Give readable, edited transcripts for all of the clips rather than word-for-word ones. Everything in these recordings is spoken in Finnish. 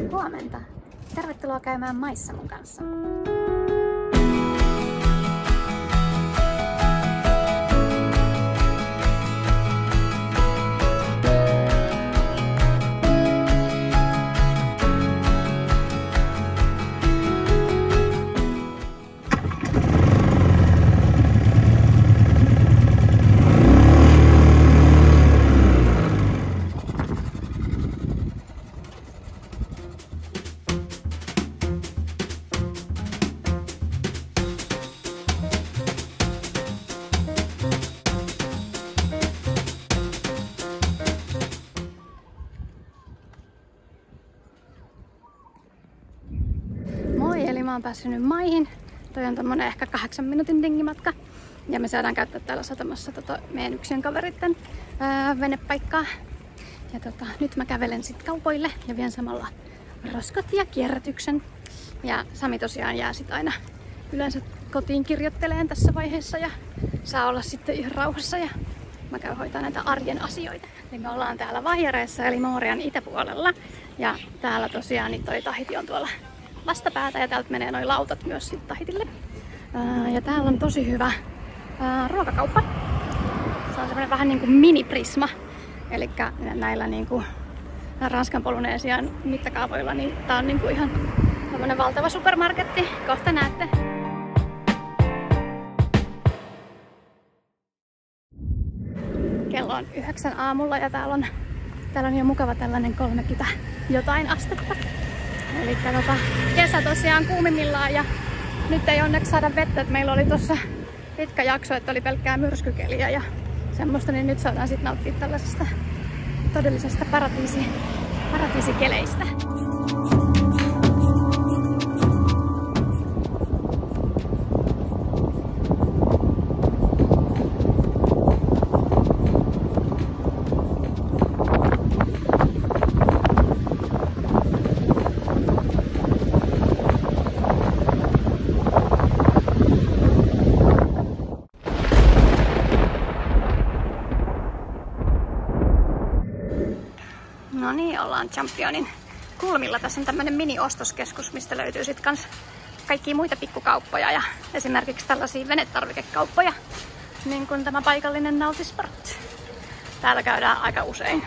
Huomenta. Tervetuloa käymään maissa mun kanssa. Eli mä oon päässyt nyt maihin. Toi on tommonen ehkä 8 minuutin dingimatka. Ja me saadaan käyttää täällä satamassa meidän yksin kaveritten venepaikkaa. Ja nyt mä kävelen sit kaupoille ja vien samalla roskat ja kierrätyksen. Ja Sami tosiaan jää sit aina yleensä kotiin kirjoitteleen tässä vaiheessa ja saa olla sitten ihan rauhassa ja mä käyn hoitaa näitä arjen asioita. Eli me ollaan täällä Vaijareessa eli Moorian itäpuolella. Ja täällä tosiaan niin toi Tahiti on tuolla vastapäätä ja täältä menee noi lautat myös sitten Tahitille. Ja täällä on tosi hyvä ruokakauppa. Se on semmoinen vähän niinku mini-Prisma. Eli näillä niinku Ranskan Polynesian mittakaavoilla niin tää on niinku ihan tämmönen valtava supermarketti. Kohta näette. Kello on 9 aamulla ja täällä on jo mukava tällainen 30 jotain astetta. Eli kesä tosiaan kuumimmillaan ja nyt ei onneksi saada vettä, että meillä oli tossa pitkä jakso, että oli pelkkää myrskykeliä ja semmoista, niin nyt saadaan sitten nauttia tällaisesta todellisesta paratiisikeleistä. No niin, ollaan Championin kulmilla. Tässä on tämmönen mini-ostoskeskus, mistä löytyy sit kans kaikkia muita pikkukauppoja ja esimerkiksi tällaisia venetarvikekauppoja, niin kuin tämä paikallinen Nautisport. Täällä käydään aika usein.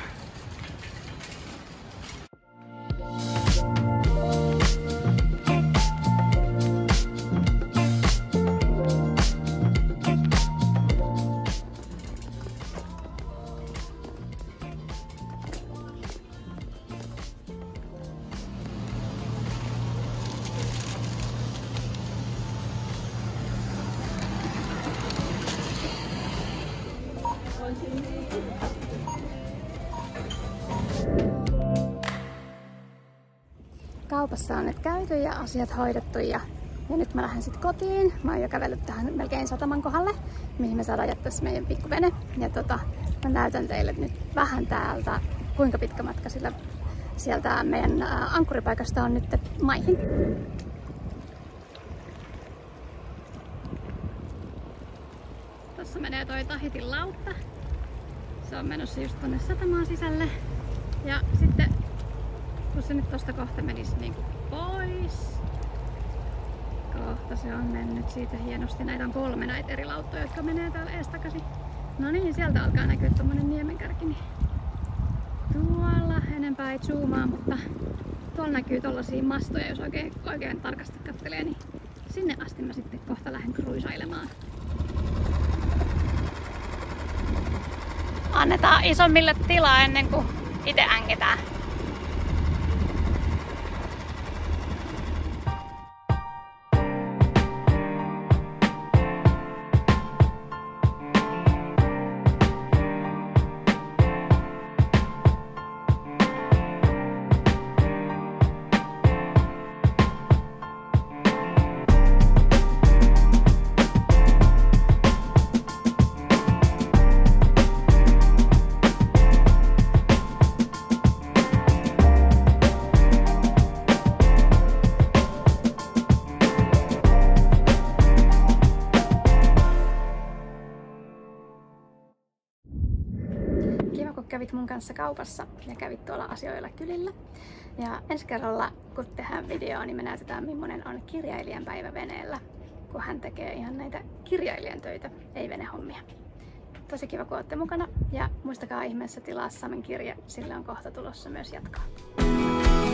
Kaupassa on nyt käyty ja asiat hoidettu ja nyt mä lähden sitten kotiin. Mä oon jo kävellyt tähän melkein sataman kohdalle, mihin me saadaan jättää meidän pikkuvene. Ja mä näytän teille nyt vähän täältä, kuinka pitkä matka sillä sieltä meidän ankkuripaikasta on nyt maihin. Tossa menee toi Tahitin lautta. Se on menossa just tonne satamaan sisälle. Ja sitten kun se nyt tosta kohta menisi niinku pois. Kohta se on mennyt siitä hienosti. Näitä on 3 näitä eri lauttoja, jotka menee täällä ees takaisin. No niin, sieltä alkaa näkyä tommonen niemenkärki. Niin tuolla enempää ei zoomaa, mutta tuolla näkyy tollasia mastoja, jos oikein tarkasti kattelee, niin sinne asti mä sitten kohta lähden kruisailemaan. Annetaan isommille tilaa ennen kuin itse änketään. kun kävit mun kanssa kaupassa ja kävit tuolla asioilla kylillä. Ja ensi kerralla, kun tehdään videoa, niin me näytetään, millainen on kirjailijan päivä veneellä, kun hän tekee ihan näitä kirjailijan töitä, ei venehommia. Tosi kiva, kun olette mukana, ja muistakaa ihmeessä tilaa Samen kirja, sillä on kohta tulossa myös jatkoa.